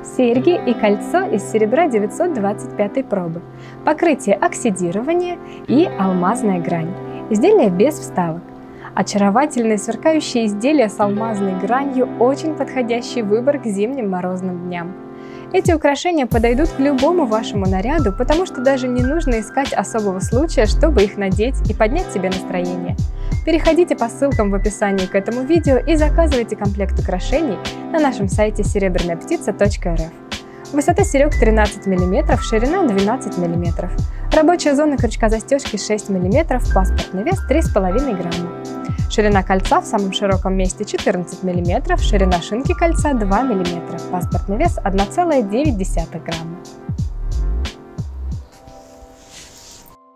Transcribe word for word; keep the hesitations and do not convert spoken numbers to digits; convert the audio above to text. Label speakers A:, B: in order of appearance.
A: серьги и кольцо из серебра девятьсот двадцать пятой пробы, покрытие оксидирования и алмазная грань. Изделие без вставок. Очаровательные сверкающие изделия с алмазной гранью – очень подходящий выбор к зимним морозным дням. Эти украшения подойдут к любому вашему наряду, потому что даже не нужно искать особого случая, чтобы их надеть и поднять себе настроение. Переходите по ссылкам в описании к этому видео и заказывайте комплект украшений на нашем сайте серебряная птица точка эр эф. Высота серег тринадцать миллиметров, ширина двенадцать миллиметров. Рабочая зона крючка застежки шесть миллиметров, паспортный вес три с половиной грамма. Ширина кольца в самом широком месте четырнадцать миллиметров, ширина шинки кольца два миллиметра, паспортный вес одна целая девять десятых грамма.